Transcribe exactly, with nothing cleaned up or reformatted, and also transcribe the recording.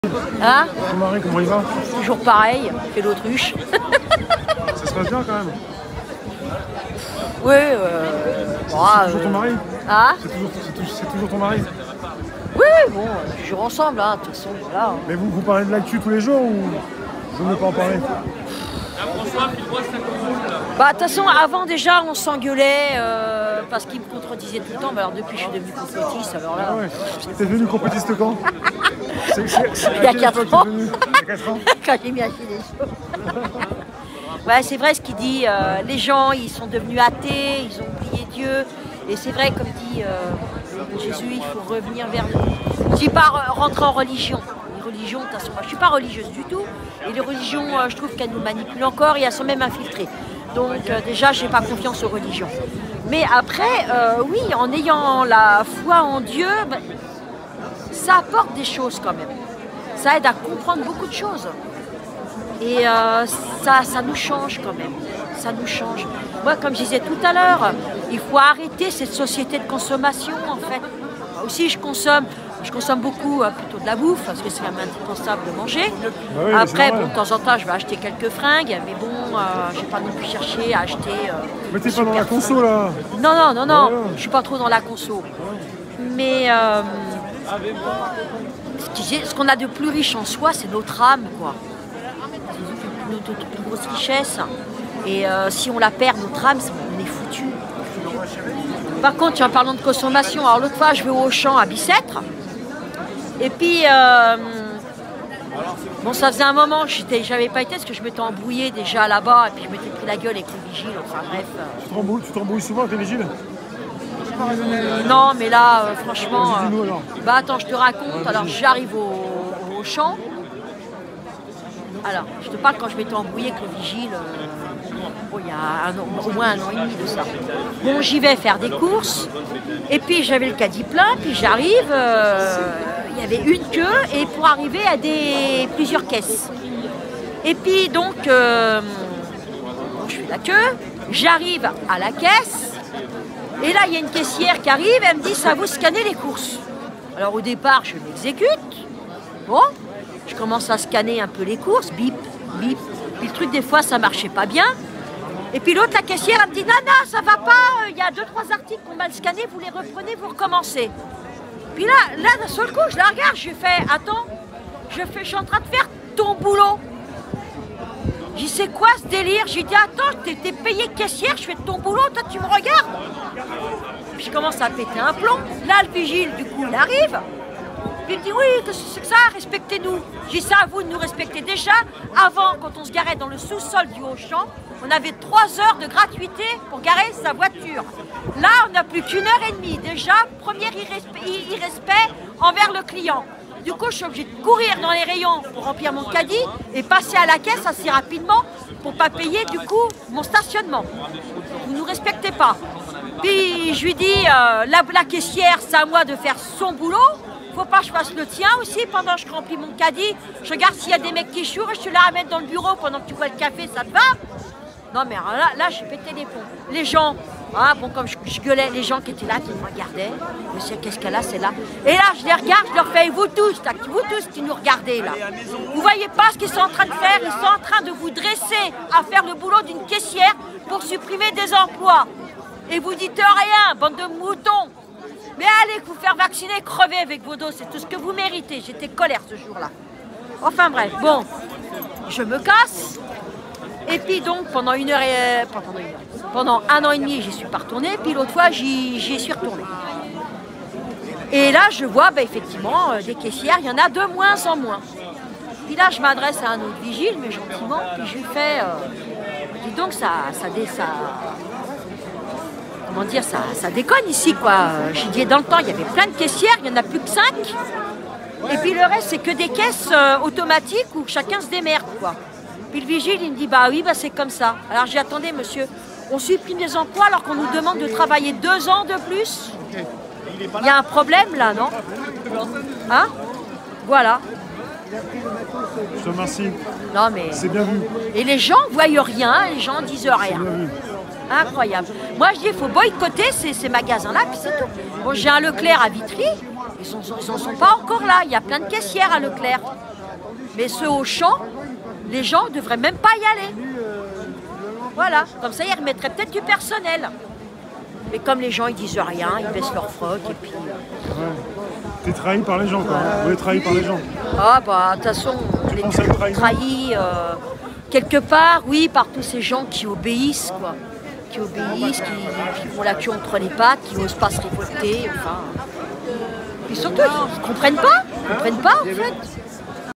Hein? Ton mari, comment il va? Toujours pareil, fait l'autruche. Ça se passe bien quand même? Oui, euh... C'est bon, toujours euh, ton mari? Hein? C'est toujours, toujours, toujours ton mari? Oui, bon, toujours ensemble, hein, de toute façon, voilà. Mais vous, vous parlez de l'actu tous les jours ou vous ne pas en parler? Bah, de toute façon, avant déjà, on s'engueulait euh, parce qu'il me contredisait tout le temps. Bah, alors depuis, je suis devenue compétiste, alors là... Ah ouais. T'es devenu compétiste quand? C'est- c'est- c'est- Il y a à quelle quatre époque t'es ans. venu? Il y a quatre ans. Quand j'ai mis un gilet chaud. Ouais, c'est vrai ce qu'il dit, euh, les gens, ils sont devenus athées, ils ont oublié Dieu. Et c'est vrai, comme dit euh, Jésus, il faut revenir vers nous. Je dis pas re- rentrer en religion. Les religions, de toute façon, moi, je suis pas religieuse du tout. Et les religions, euh, je trouve qu'elles nous manipulent encore et elles sont même infiltrées. Donc euh, déjà, j'ai pas confiance aux religions. Mais après, euh, oui, en ayant la foi en Dieu, ben, ça apporte des choses quand même. Ça aide à comprendre beaucoup de choses. Et euh, ça, ça nous change quand même. Ça nous change. Moi, comme je disais tout à l'heure, il faut arrêter cette société de consommation, en fait. Moi aussi, je consomme. Je consomme beaucoup euh, plutôt de la bouffe, parce que c'est quand même indispensable de manger. Bah oui, Après, c'est bon, normal. de temps en temps, je vais acheter quelques fringues, mais bon, euh, je ne vais pas non plus chercher à acheter... Euh, Mais t'es pas dans la conso là? non, non, non, non, Voilà. je suis pas trop dans la conso. Mais euh, ce qui- ce qu'on a de plus riche en soi, c'est notre âme, quoi. C'est notre, notre plus grosse richesse. Et euh, si on la perd, notre âme, c'est- on est foutu. Par contre, en parlant de consommation, alors l'autre fois, je vais au Auchan à Bicêtre. Et puis, euh, bon, ça faisait un moment que j'étais- j'avais pas été parce que je m'étais embrouillée déjà là-bas. Et puis, je m'étais pris la gueule avec les vigiles. Enfin, bref. euh, Tu t'embrouilles, tu t'embrouilles souvent avec les vigiles? Non, mais là, euh, franchement... Vas-y, dis-nous euh, alors. bah attends, je te raconte. Alors, j'arrive au, au champ. Alors, je te parle quand je m'étais embrouillée avec le vigile. euh, oh, il y a un an- au moins un an et demi de ça. Bon, j'y vais faire des courses. Et puis, j'avais le caddie plein. Puis, j'arrive. euh, Il y avait une queue. Et pour arriver à des plusieurs caisses. Et puis, donc, euh, bon, je fais la queue. J'arrive à la caisse. Et là, il y a une caissière qui arrive, elle me dit, ça vous scanner les courses. Alors au départ, je m'exécute. Bon, je commence à scanner un peu les courses, bip, bip. Puis le truc, des fois, ça marchait pas bien. Et puis l'autre, la caissière, elle me dit, non, non, ça va pas, il y a deux, trois articles qu'on mal scannés, vous les reprenez, vous recommencez. Puis là, là, d'un seul coup, je la regarde, je fais, attends, je, fais, je suis en train de faire ton boulot. J'ai dit, c'est quoi ce délire? J'ai dit, attends, t'es t'es payé caissière, je fais ton boulot, toi tu me regardes. Puis je commence à péter un plomb. Là, le vigile, du coup, il arrive. Puis il me dit, oui, qu'est-ce que c'est que ça? Respectez-nous. J'ai dit, ça à vous de nous respecter. Déjà, avant, quand on se garait dans le sous-sol du Auchan, on avait trois heures de gratuité pour garer sa voiture. Là, on n'a plus qu'une heure et demie. Déjà, premier irrespect, irrespect envers le client. Du coup, je suis obligée de courir dans les rayons pour remplir mon caddie et passer à la caisse assez rapidement pour pas payer du coup mon stationnement. Vous ne nous respectez pas. Puis je lui dis, euh, la, la caissière, c'est à moi de faire son boulot. Faut pas que je fasse le tien aussi pendant que je remplis mon caddie. Je regarde s'il y a des mecs qui chourent et je te la ramène dans le bureau pendant que tu bois le café, ça te va? Non mais alors là, là j'ai pété les plombs. Les gens, ah, bon, comme je, je gueulais, les gens qui étaient là, qui me regardaient, je me disais, qu'est-ce qu'elle a, c'est là. Et là, je les regarde, je leur fais, vous tous, tac, vous tous qui nous regardez là, vous voyez pas ce qu'ils sont en train de faire? Ils sont en train de vous dresser à faire le boulot d'une caissière pour supprimer des emplois. Et vous dites rien, bande de moutons. Mais allez vous faire vacciner, crever avec vos dos, c'est tout ce que vous méritez. J'étais colère ce jour-là. Enfin bref, bon, je me casse. Et puis donc pendant une heure et pas pendant une heure, pendant un an et demi, j'y suis pas retournée. Puis l'autre fois, j'y j'y suis retournée. Et là, je vois bah, effectivement euh, des caissières, il y en a de moins en moins. Puis là, je m'adresse à un autre vigile, mais gentiment, puis je lui fais, euh, dis donc ça, ça, dé, ça, comment dire, ça, ça déconne ici quoi. J'ai dit dans le temps, il y avait plein de caissières, il y en a plus que cinq. Et puis le reste, c'est que des caisses euh, automatiques où chacun se démerde quoi. Puis le vigile, il me dit, bah oui, bah c'est comme ça. Alors j'ai attendez, monsieur, on supprime des emplois alors qu'on nous demande de travailler deux ans de plus. Il y a un problème là, non? Hein? Voilà. Je te remercie. Non mais... C'est bien vu. Et les gens voient rien, les gens disent rien. Bien vu. Incroyable. Moi je dis, il faut boycotter ces, ces magasins-là, puis c'est tout. Bon, j'ai un Leclerc à Vitry, ils n'en sont, ils en sont pas encore là. Il y a plein de caissières à Leclerc. Mais ce Auchan, les gens ne devraient même pas y aller. Voilà, comme ça ils remettraient peut-être du personnel. Mais comme les gens ils disent rien, ils baissent leur froc et puis... Ouais. T'es trahi par les gens, quoi. Euh, Vous êtes trahi par les gens. Ah bah de toute façon, on est pense à une trahison. trahis euh, quelque part, oui, par tous ces gens qui obéissent, quoi. Qui obéissent, qui, qui ont la queue entre les pattes, qui n'osent pas se révolter, enfin... Puis surtout, ils ne comprennent pas, ils comprennent pas en fait.